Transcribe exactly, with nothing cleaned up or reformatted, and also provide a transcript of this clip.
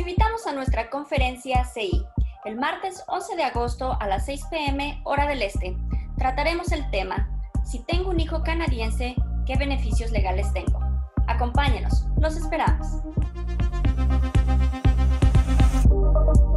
invitamos a nuestra conferencia C I, el martes once de agosto a las seis pe eme hora del este. Trataremos el tema, si tengo un hijo canadiense, ¿qué beneficios legales tengo? Acompáñenos, los esperamos.